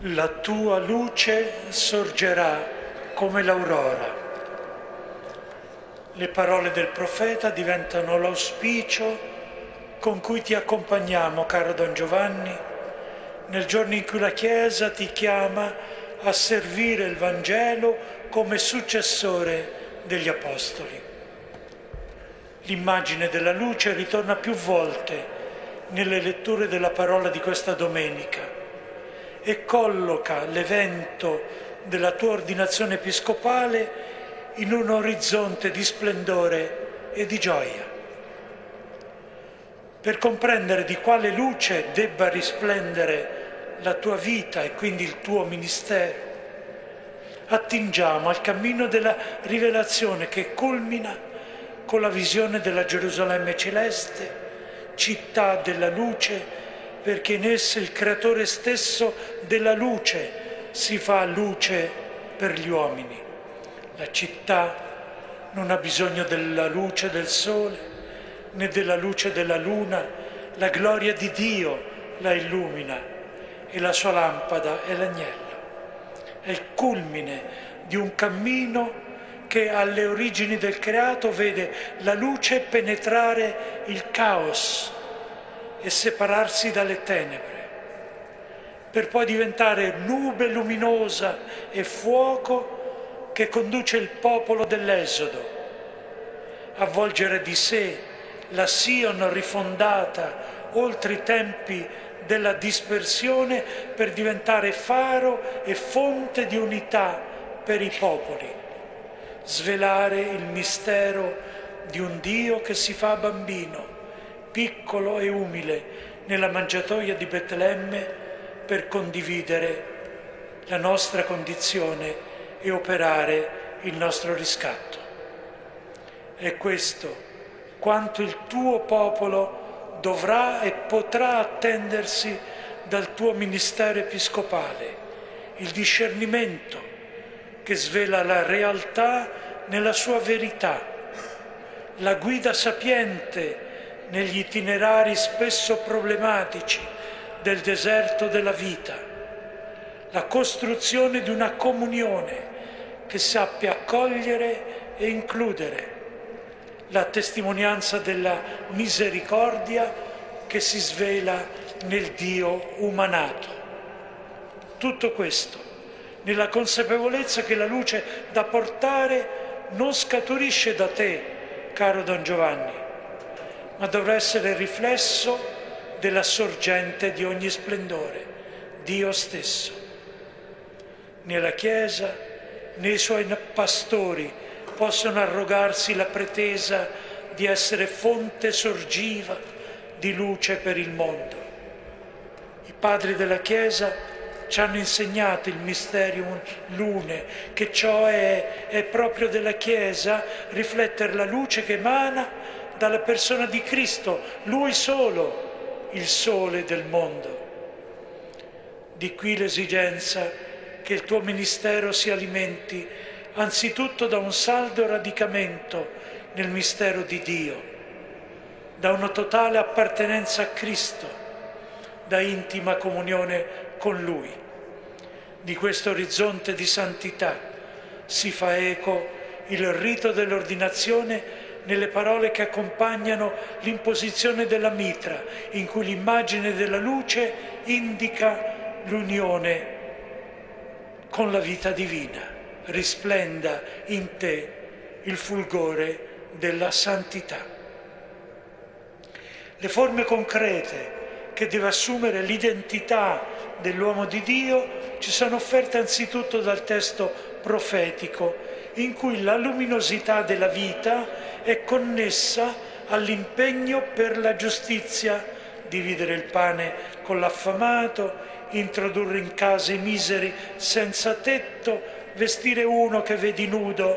La tua luce sorgerà come l'aurora. Le parole del profeta diventano l'auspicio con cui ti accompagniamo, caro Don Giovanni, nel giorno in cui la Chiesa ti chiama a servire il Vangelo come successore degli Apostoli. L'immagine della luce ritorna più volte nelle letture della parola di questa domenica e colloca l'evento della tua ordinazione episcopale in un orizzonte di splendore e di gioia. Per comprendere di quale luce debba risplendere la tua vita e quindi il tuo ministero, attingiamo al cammino della rivelazione che culmina con la visione della Gerusalemme celeste, città della luce, perché in essa il Creatore stesso della luce si fa luce per gli uomini. La città non ha bisogno della luce del sole, né della luce della luna, la gloria di Dio la illumina e la sua lampada è l'agnello. È il culmine di un cammino che alle origini del creato vede la luce penetrare il caos e separarsi dalle tenebre, per poi diventare nube luminosa e fuoco che conduce il popolo dell'Esodo, avvolgere di sé la Sion rifondata oltre i tempi della dispersione per diventare faro e fonte di unità per i popoli, svelare il mistero di un Dio che si fa bambino, piccolo e umile, nella mangiatoia di Betlemme per condividere la nostra condizione e operare il nostro riscatto. È questo quanto il tuo popolo dovrà e potrà attendersi dal tuo ministero episcopale, il discernimento che svela la realtà nella sua verità, la guida sapiente negli itinerari spesso problematici del deserto della vita, la costruzione di una comunione che sappia accogliere e includere, la testimonianza della misericordia che si svela nel Dio umanato. Tutto questo nella consapevolezza che la luce da portare non scaturisce da te, caro Don Giovanni, ma dovrà essere riflesso della sorgente di ogni splendore, Dio stesso. Né la Chiesa né i suoi pastori possono arrogarsi la pretesa di essere fonte sorgiva di luce per il mondo. I padri della Chiesa ci hanno insegnato il Mysterium Lune, che ciò è proprio della Chiesa riflettere la luce che emana dalla persona di Cristo, Lui solo, il sole del mondo. Di qui l'esigenza che il tuo ministero si alimenti anzitutto da un saldo radicamento nel mistero di Dio, da una totale appartenenza a Cristo, da intima comunione con Lui. Di questo orizzonte di santità si fa eco il rito dell'ordinazione nelle parole che accompagnano l'imposizione della mitra, in cui l'immagine della luce indica l'unione con la vita divina. Risplenda in te il fulgore della santità. Le forme concrete che deve assumere l'identità dell'uomo di Dio ci sono offerte anzitutto dal testo profetico, in cui la luminosità della vita è connessa all'impegno per la giustizia, dividere il pane con l'affamato, introdurre in casa i miseri senza tetto, vestire uno che vedi nudo,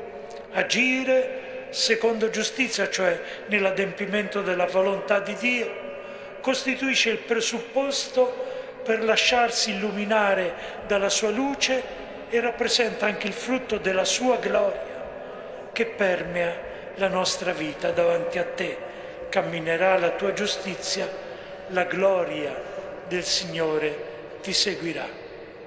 agire secondo giustizia, cioè nell'adempimento della volontà di Dio, costituisce il presupposto per lasciarsi illuminare dalla sua luce e rappresenta anche il frutto della sua gloria che permea la nostra vita davanti a te. Camminerà la tua giustizia, la gloria del Signore ti seguirà.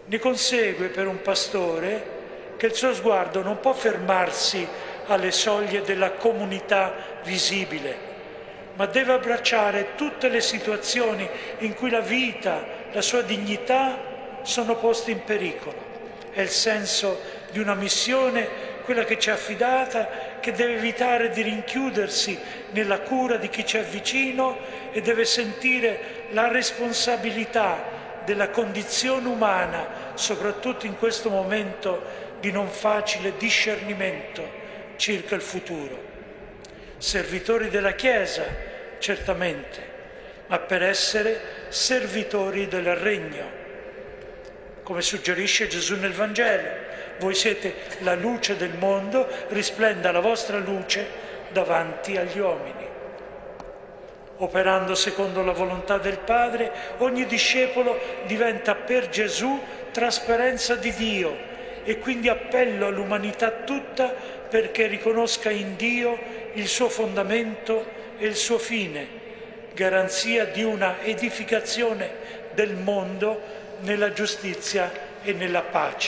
Ne consegue per un pastore che il suo sguardo non può fermarsi alle soglie della comunità visibile, ma deve abbracciare tutte le situazioni in cui la vita, la sua dignità sono posti in pericolo. È il senso di una missione, quella che ci è affidata, che deve evitare di rinchiudersi nella cura di ci è vicino e deve sentire la responsabilità della condizione umana, soprattutto in questo momento di non facile discernimento circa il futuro. Servitori della Chiesa, certamente, ma per essere servitori del Regno. Come suggerisce Gesù nel Vangelo, voi siete la luce del mondo, risplenda la vostra luce davanti agli uomini. Operando secondo la volontà del Padre, ogni discepolo diventa per Gesù trasparenza di Dio e quindi appello all'umanità tutta perché riconosca in Dio il suo fondamento e il suo fine, garanzia di una edificazione del mondo nella giustizia e nella pace.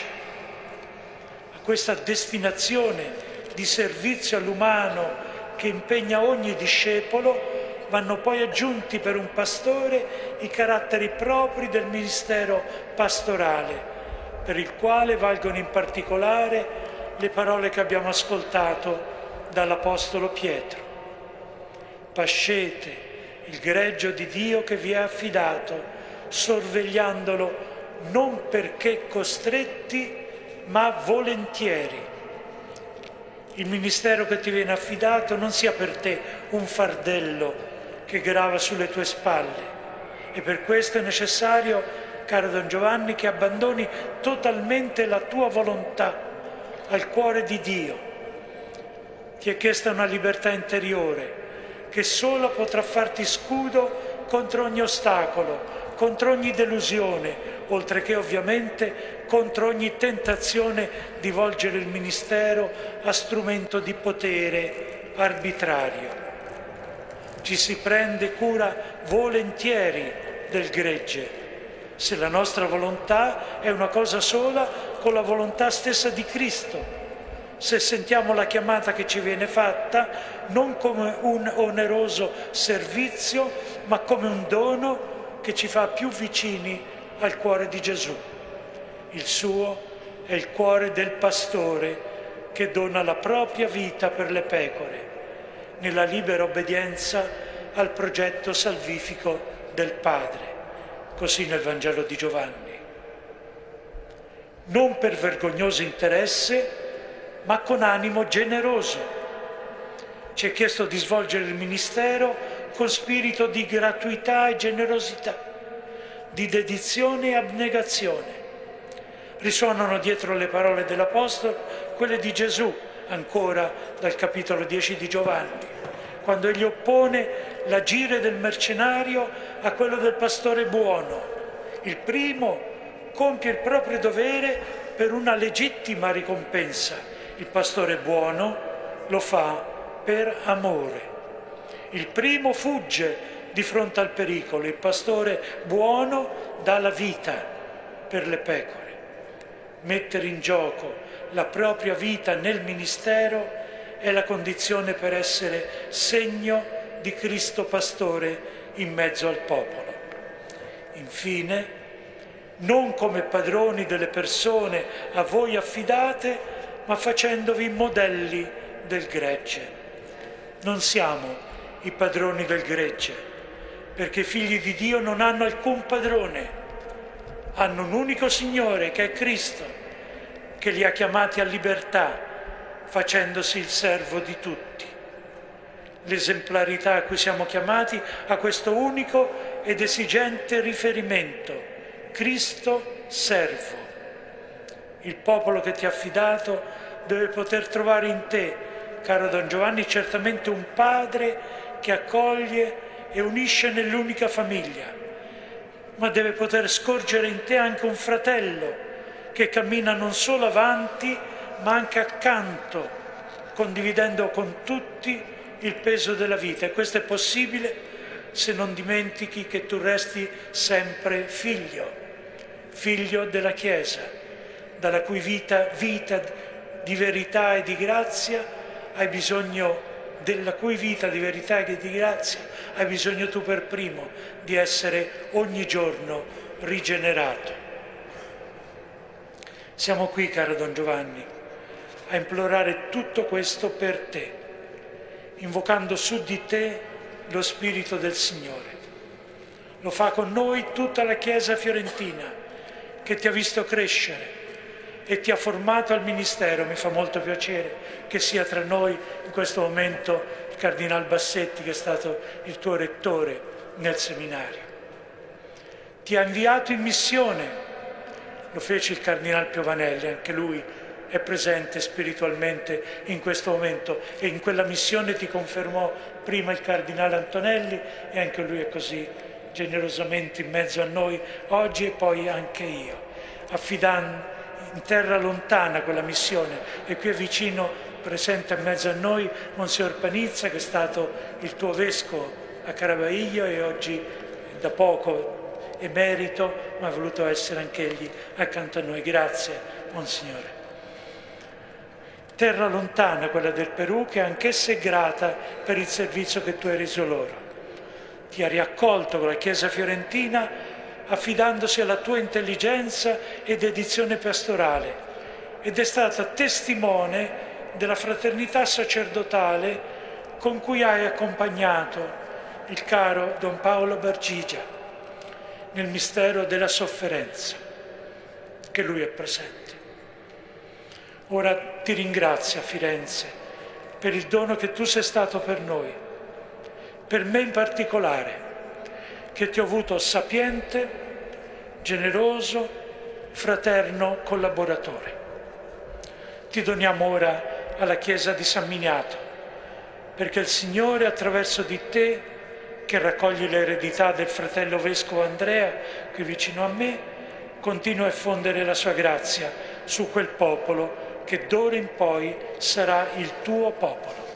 A questa destinazione di servizio all'umano che impegna ogni discepolo vanno poi aggiunti per un pastore i caratteri propri del ministero pastorale, per il quale valgono in particolare le parole che abbiamo ascoltato dall'Apostolo Pietro. Pascete il greggio di Dio che vi è affidato, sorvegliandolo non perché costretti, ma volentieri. Il ministero che ti viene affidato non sia per te un fardello che grava sulle tue spalle. E per questo è necessario, caro Don Giovanni, che abbandoni totalmente la tua volontà al cuore di Dio. Ti è chiesta una libertà interiore che sola potrà farti scudo contro ogni ostacolo, contro ogni delusione, oltre che ovviamente contro ogni tentazione di volgere il ministero a strumento di potere arbitrario. Ci si prende cura volentieri del gregge, se la nostra volontà è una cosa sola con la volontà stessa di Cristo, se sentiamo la chiamata che ci viene fatta non come un oneroso servizio, ma come un dono che ci fa più vicini al cuore di Gesù. Il suo è il cuore del pastore che dona la propria vita per le pecore, nella libera obbedienza al progetto salvifico del Padre, così nel Vangelo di Giovanni. Non per vergognoso interesse, ma con animo generoso. Ci è chiesto di svolgere il ministero con spirito di gratuità e generosità, di dedizione e abnegazione. Risuonano dietro le parole dell'Apostolo quelle di Gesù, ancora dal capitolo 10 di Giovanni, quando egli oppone l'agire del mercenario a quello del pastore buono. Il primo compie il proprio dovere per una legittima ricompensa, il pastore buono lo fa per amore. Il primo fugge di fronte al pericolo, il pastore buono dà la vita per le pecore. Mettere in gioco la propria vita nel ministero è la condizione per essere segno di Cristo pastore in mezzo al popolo. Infine, non come padroni delle persone a voi affidate, ma facendovi modelli del gregge. Non siamo i padroni del gregge, perché i figli di Dio non hanno alcun padrone, hanno un unico Signore che è Cristo, che li ha chiamati a libertà, facendosi il servo di tutti. L'esemplarità a cui siamo chiamati a questo unico ed esigente riferimento, Cristo servo. Il popolo che ti ha affidato deve poter trovare in te, caro Don Giovanni, certamente un padre che accoglie e unisce nell'unica famiglia, ma deve poter scorgere in te anche un fratello che cammina non solo avanti, ma anche accanto, condividendo con tutti il peso della vita. E questo è possibile se non dimentichi che tu resti sempre figlio figlio della Chiesa, dalla cui vita di verità e di grazia hai bisogno, della cui vita di verità e di grazia hai bisogno tu per primo di essere ogni giorno rigenerato. Siamo qui, caro Don Giovanni, a implorare tutto questo per te, invocando su di te lo Spirito del Signore. Lo fa con noi tutta la Chiesa fiorentina, che ti ha visto crescere e ti ha formato al ministero. Mi fa molto piacere che sia tra noi in questo momento il Cardinal Bassetti, che è stato il tuo rettore nel seminario. Ti ha inviato in missione, lo fece il Cardinal Piovanelli, anche lui è presente spiritualmente in questo momento, e in quella missione ti confermò prima il Cardinale Antonelli, e anche lui è così generosamente in mezzo a noi oggi, e poi anche io, affidando in terra lontana quella missione, e qui è vicino, presente in mezzo a noi, Monsignor Panizza, che è stato il tuo vescovo a Caravaggio e oggi da poco emerito, ma ha voluto essere anch'egli accanto a noi. Grazie, Monsignore. Terra lontana, quella del Perù, che anch'essa è grata per il servizio che tu hai reso loro. Ti ha riaccolto con la Chiesa fiorentina, affidandosi alla tua intelligenza e dedizione pastorale, ed è stata testimone della fraternità sacerdotale con cui hai accompagnato il caro Don Paolo Bargigia nel mistero della sofferenza, che lui è presente. Ora ti ringrazio a Firenze per il dono che tu sei stato per noi, per me in particolare, che ti ho avuto sapiente, generoso, fraterno collaboratore. Ti doniamo ora alla Chiesa di San Miniato, perché il Signore, attraverso di te, che raccogli l'eredità del fratello Vescovo Andrea, qui vicino a me, continua a effondere la sua grazia su quel popolo che d'ora in poi sarà il tuo popolo.